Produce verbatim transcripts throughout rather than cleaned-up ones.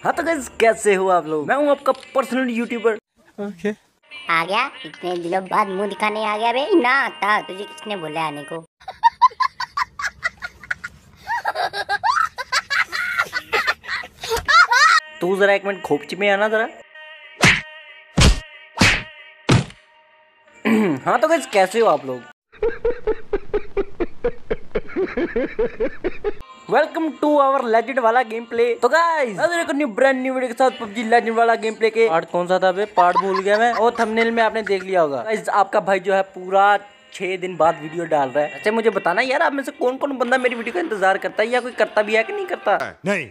हाँ तो गाइस कैसे हो आप लोग। मैं हूँ आपका पर्सनल यूट्यूबर। ओके आ गया इतने दिनों बाद मुंह दिखाने आ गया बे। ना आता तुझे किसने बोला आने को। तू जरा एक मिनट खोपची में आना जरा। हाँ तो गाइस कैसे हो आप लोग। वेलकम टू आवर लेजेंड वाला गेम प्ले। तो गाइस अगर एक न्यू ब्रांड न्यू वीडियो के साथ पबजी लेजेंड वाला गेम प्ले के पार्ट कौन सा था बे, पार्ट भूल गया मैं। और थंबनेल में आपने देख लिया होगा गाइस, आपका भाई जो है पूरा छह दिन बाद वीडियो डाल रहा है। अच्छा मुझे बताना यार, आप में से कौन कौन बंदा मेरी वीडियो का इंतजार करता है या कोई करता भी है कि नहीं करता। नहीं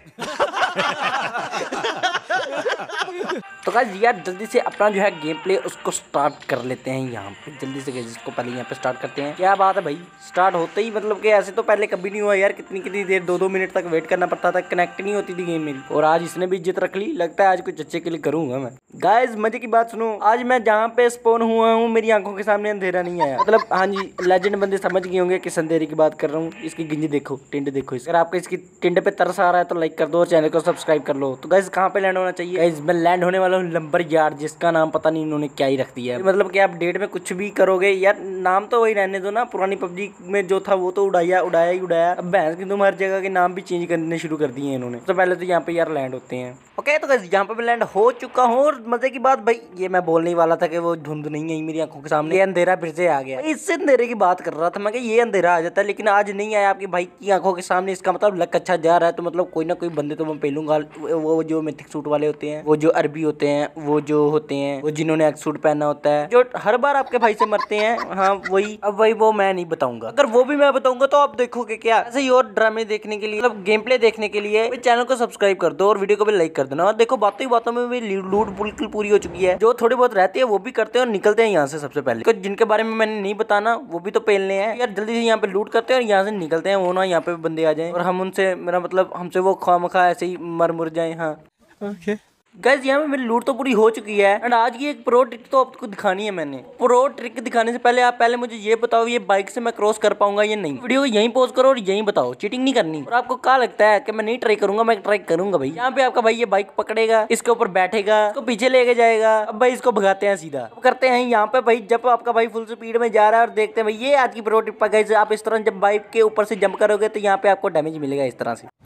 तो गाइस यार जल्दी से अपना जो है गेम प्ले उसको स्टार्ट कर लेते हैं यहाँ पे। जल्दी से गाइस इसको पहले यहाँ पे स्टार्ट करते हैं। क्या बात है भाई, स्टार्ट होते ही मतलब कि ऐसे तो पहले कभी नहीं हुआ यार। कितनी कितनी देर दो दो मिनट तक वेट करना पड़ता था, कनेक्ट नहीं होती थी गेम मेरी। और आज इसने भी इज्जत रख ली, लगता है आज कुछ अच्छे के लिए करूंगा मैं। गाइस मजे की बात सुनो, आज मैं जहाँ पे स्पॉन हुआ हूँ मेरी आंखों के सामने अंधेरा नहीं आया। मतलब हाँ जी, लेजेंड बंदे समझ गए होंगे किस अंधेरे की बात कर रहा हूँ। इसकी गिंजी देखो, टिंड देखो। अगर आपको इसकी टिंड पे तरस आ रहा है तो लाइक कर दो और चैनल को सब्सक्राइब कर लो। तो गाइस कहाँ पे लैंड होना चाहिए। गाइस मैं लैंड होने वाला हूँ लंबर यार्ड, जिसका नाम पता नहीं इन्होंने क्या ही रख दिया है। मतलब कि आप डेट में कुछ भी करोगे यार, नाम तो वही रहने दो ना। पुरानी पबजी में जो था वो तो उड़ाया उड़ाया ही उड़ाया। अब भैंस की तुम हर जगह के नाम भी चेंज करने शुरू कर दिए इन्होंने। तो पहले तो यहाँ पे यार लैंड होते हैं। ओके तो गाइस यहाँ पे मैं लैंड हो चुका हूँ। और मजे की बात भाई, ये मैं बोलने ही वाला था कि वो धुंध नहीं आई मेरी आंखों के सामने, ये अंधेरा फिर से आ गया। इससे अंधेरे की बात कर रहा था मैं कि ये अंधेरा आ जाता है, लेकिन आज नहीं आया आपके भाई की आंखों के सामने। इसका मतलब लक अच्छा जा रहा है। तो मतलब कोई ना कोई बंदे तो मैं पेलूंगा। वो जो मिथिक सूट वाले होते हैं, वो जो अरबी होते हैं, वो जो होते हैं वो जिन्होंने एक सूट पहना होता है, जो हर बार आपके भाई से मरते हैं। हाँ वही। अब वही वो मैं नहीं बताऊंगा। अगर वो भी मैं बताऊंगा तो आप देखोगे क्या। ऐसे ही और ड्रामे देखने के लिए, मतलब गेम प्ले देखने के लिए चैनल को सब्सक्राइब कर दो और वीडियो को भी लाइक कर देना। और देखो बातों ही बातों में भी लूट बिल्कुल पूरी हो चुकी है। जो थोड़ी बहुत रहती है वो भी करते हैं और निकलते हैं यहाँ से। सबसे पहले जिनके बारे में मैंने नहीं बताना वो भी तो पेलने हैं यार। जल्दी से यहाँ पे लूट करते हैं और यहाँ से निकलते हैं। वो ना यहाँ पे बंदे आ जाए और हम उनसे, मेरा मतलब हमसे वो खामखा ऐसे ही मर मुर जाए। हाँ ओके गाइस यहाँ पे मेरी लूट तो पूरी हो चुकी है। एंड आज की एक प्रो ट्रिक तो आपको दिखानी है मैंने। प्रो ट्रिक दिखाने से पहले आप पहले मुझे ये बताओ, ये बाइक से मैं क्रॉस कर पाऊंगा या नहीं। वीडियो को यहीं पॉज करो और यहीं बताओ, चीटिंग नहीं करनी। और आपको क्या लगता है कि मैं नहीं ट्राई करूंगा? मैं ट्राई करूंगा भाई। यहाँ पे आपका भाई ये बाइक पकड़ेगा, इसके ऊपर बैठेगा, इसको पीछे लेके जाएगा। अब भाई इसको भगाते हैं सीधा। अब करते हैं यहाँ पे भाई, जब आपका भाई फुल स्पीड में जा रहा है और देखते हैं भाई, ये आज की प्रो ट्रिक पर गाइस। आप इस तरह जब बाइक के ऊपर से जंप करोगे तो यहाँ पे आपको डैमेज मिलेगा इस तरह से।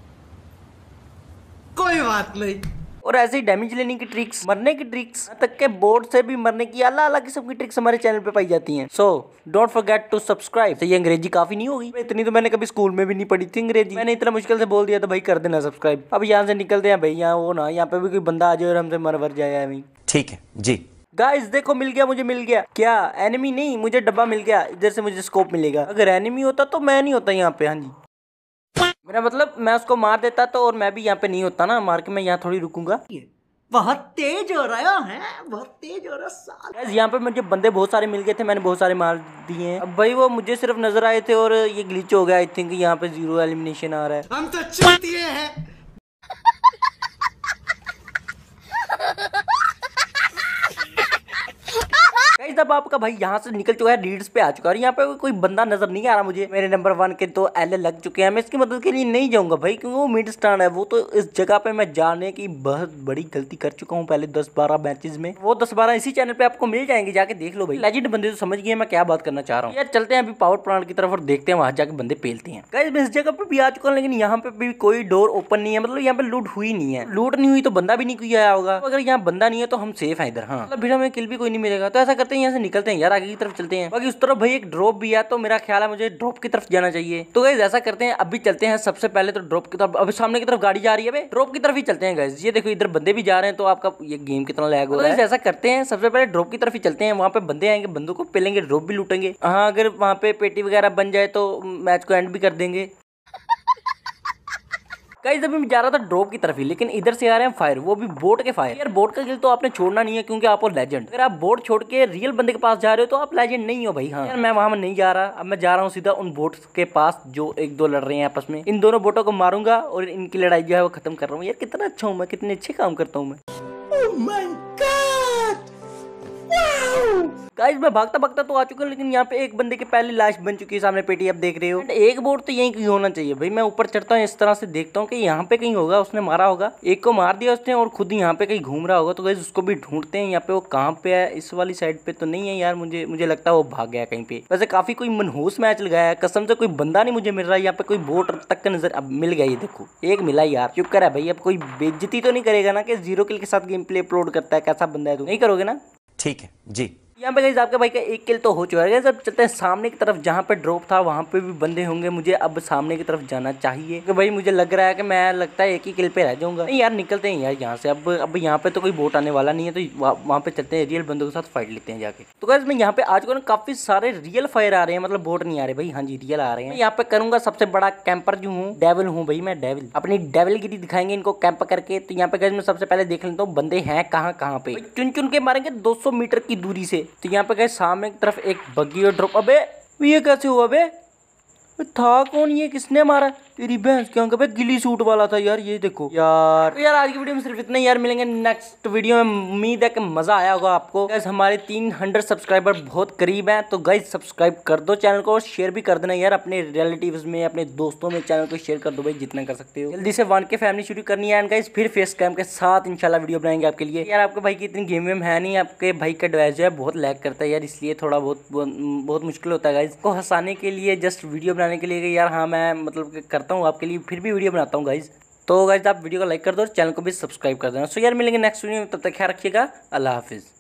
कोई बात नहीं। और ऐसे ही डैमेज लेने की ट्रिक्स, मरने की ट्रिक्स, तक के बोर्ड से भी मरने की अलग अलग किस्म की ट्रिक्स हमारे चैनल पे पाई जाती हैं। So don't forget to subscribe. तो ये अंग्रेजी काफी नहीं होगी, इतनी तो मैंने कभी स्कूल में भी नहीं पढ़ी थी अंग्रेजी। मैंने इतना मुश्किल से बोल दिया तो भाई कर देना सब्सक्राइब। अब यहाँ से निकलते हैं भाई। यहाँ वो ना यहाँ पे भी कोई बंदा आ जाए और हमसे मर वर जाए अभी। ठीक है जी। गाइस देखो मिल गया, मुझे मिल गया। क्या एनिमी नहीं, मुझे डब्बा मिल गया। इधर से मुझे स्कोप मिलेगा। अगर एनिमी होता तो मैं नहीं होता यहाँ पे। हाँ जी, मेरा मतलब मैं उसको मार देता तो, और मैं भी यहाँ पे नहीं होता ना। मार के मैं यहाँ थोड़ी रुकूंगा। बहुत तेज हो रहा है, बहुत तेज हो रहा है। यहाँ पे मुझे बंदे बहुत सारे मिल गए थे, मैंने बहुत सारे मार दिए हैं। अब भाई वो मुझे सिर्फ नजर आए थे और ये ग्लिच हो गया। आई थिंक यहाँ पे जीरो एलिमिनेशन आ रहा है। हम तो चूतिए हैं। गाइस अब आपका भाई यहाँ से निकल चुका है, लीड्स पे आ चुका है। यहाँ पे कोई बंदा नजर नहीं आ रहा मुझे। मेरे नंबर वन के तो एल लग चुके हैं। मैं इसकी मदद के लिए नहीं जाऊंगा भाई, क्योंकि वो मिड स्टैंड है। वो तो इस जगह पे मैं जाने की बहुत बड़ी गलती कर चुका हूँ पहले दस बारह मैचेस में। वो दस बारह इसी चैनल पे आपको मिल जाएंगे, जाके देख लो भाई। लेजेंड बंदे तो समझ गए मैं क्या बात करना चाह रहा हूँ यार। चलते हैं अभी पावर प्लांट की तरफ और देखते हैं वहां जाके बंदे पेलते हैं। गाइस मैं इस जगह पे भी आ चुका हूँ, लेकिन यहाँ पे भी कोई डोर ओपन नहीं है। मतलब यहाँ पे लूट हुई नहीं है। लूट नहीं हुई तो बंदा भी नहीं कोई आया होगा। अगर यहाँ बंदा नहीं है तो हम सेफ है इधर। हाँ मतलब फिर हमें किल भी कोई नहीं मिलेगा। तो ऐसा करते हैं यहाँ से निकलते हैं यार, आगे की तरफ चलते हैं। बाकी उस तरफ भाई एक ड्रॉप भी है, तो मेरा ख्याल है मुझे ड्रॉप की तरफ जाना चाहिए। तो गाइस ऐसा करते हैं, अभी चलते हैं सबसे पहले तो ड्रॉप की तरफ। अभी सामने की तरफ गाड़ी जा रही है, ड्रॉप की तरफ ही चलते हैं गाइस। ये देखो इधर बंदे भी जा रहे हैं, तो आपका ये गेम कितना लैग हो रहा है। ऐसा करते हैं सबसे पहले ड्रॉप की तरफ ही चलते हैं। वहाँ पे बंदे आएंगे, बंदों को पेलेंगे, ड्रॉप भी लूटेंगे। हाँ अगर वहाँ पे पेटी वगैरह बन जाए तो मैच को एंड भी कर देंगे। गाइस अभी मैं जा रहा था ड्रॉप की तरफ ही, लेकिन इधर से आ रहे हैं फायर, वो भी बोट के फायर। यार बोट का किल तो आपने छोड़ना नहीं है, क्योंकि आप हो लेजेंड। अगर आप बोट छोड़ के रियल बंदे के पास जा रहे हो तो आप लेजेंड नहीं हो भाई। हाँ यार मैं वहां में नहीं जा रहा। अब मैं जा रहा हूँ सीधा उन बोट्स के पास जो एक दो लड़ रहे हैं आपस में। इन दोनों बोटों को मारूंगा और इनकी लड़ाई जो है वो खत्म कर रहा हूँ। यार कितना अच्छा हूँ मैं, कितने अच्छे काम करता हूँ मैं। Oh my God! Wow! Guys मैं भागता भागता तो आ चुका हूँ, लेकिन यहाँ पे एक बंदे की पहली लाश बन चुकी है सामने पेटी, आप देख रहे हो। एक बोर्ड तो यहीं कहीं होना चाहिए भाई। मैं ऊपर चढ़ता हूँ, इस तरह से देखता हूँ कि यहाँ पे कहीं होगा, उसने मारा होगा, एक को मार दिया उसने और खुद ही यहाँ पे कहीं घूम रहा होगा। तो गाइस उसको भी ढूंढते हैं, यहाँ पे वो कहाँ पे है। इस वाली साइड पे तो नहीं है यार, मुझे मुझे लगता है वो भाग गया कहीं पे। वैसे काफी कोई मनहूस मैच लगाया है, कसम से कोई बंदा नहीं मुझे मिल रहा है यहाँ पे, कोई बोट तक नजर अब मिल गया। ये देखो एक मिला यार, शुक्र है भाई। अब कोई बेइज्जती तो नहीं करेगा ना कि जीरो किल के साथ गेम प्ले अपलोड करता है, कैसा बंदा है तू, नहीं करोगे ना? ठीक है जी। यहाँ पे गाइस आपके भाई का एक किल तो हो चुका है। अब चलते हैं सामने की तरफ, जहाँ पे ड्रॉप था वहाँ पे भी बंदे होंगे। मुझे अब सामने की तरफ जाना चाहिए कि भाई मुझे लग रहा है कि मैं लगता है एक ही किल पे रह जाऊंगा। नहीं यार निकलते हैं यार यहाँ से। अब अब यहाँ पे तो कोई बोट आने वाला नहीं है, तो वहाँ पे चलते हैं, रियल बंदों के साथ फाइट लेते हैं जाके। तो गाइस मैं यहाँ पे आ चुका हूँ, काफी सारे रियल फायर आ रहे हैं, मतलब बोट नहीं आ रहे भाई। हाँ जी रियल आ रहे हैं। यहाँ पे करूंगा सबसे बड़ा कैंपर जो हूँ, डेविल हूँ भाई मैं, डेविल। अपनी डेविल गिरी दिखाएंगे इनको कैंप करके। तो यहाँ पे गाइस मैं सबसे पहले देख लेता हूँ बंदे हैं कहाँ कहाँ पे, चुन चुन के मारेंगे दो सौ मीटर की दूरी से। तो यहाँ पे गाइस सामने की तरफ एक बग्गी और ड्रॉप। अबे ये कैसे हुआ बे? था कौन ये, किसने मारा? तेरी भैंस के अंक पे गिली सूट वाला था यार। ये देखो यार। तो यार आज की वीडियो में सिर्फ इतना ही यार, मिलेंगे नेक्स्ट वीडियो में। उम्मीद है कि मजा आया होगा आपको। गाइस हमारे तीन हंड्रेड सब्सक्राइबर बहुत करीब हैं, तो गाइस सब्सक्राइब कर दो चैनल को और शेयर भी कर देना यार अपने रिलेटिव्स में, अपने दोस्तों में चैनल को शेयर कर दो भाई जितना कर सकते हो। जल्दी से वन के फैमिली शुरू करनी है एंड गाइस फिर फेस कैम के साथ इंशाल्लाह वीडियो बनाएंगे आपके लिए। यार आपके भाई की इतनी गेम वेम है नहीं, आपके भाई का डिवाइस जो है बहुत लैग करता है यार, इसलिए थोड़ा बहुत बहुत मुश्किल होता है गाइस को हंसाने के लिए, जस्ट वीडियो बनाने के लिए यार। हाँ मैं मतलब करता हूँ आपके लिए, फिर भी वीडियो बनाता हूँ गाइज। तो गाइज आप वीडियो को लाइक कर दो और चैनल को भी सब्सक्राइब कर देना। सो यार मिलेंगे नेक्स्ट वीडियो में, तब तक ख्याल रखिएगा। अल्लाह हाफिज़।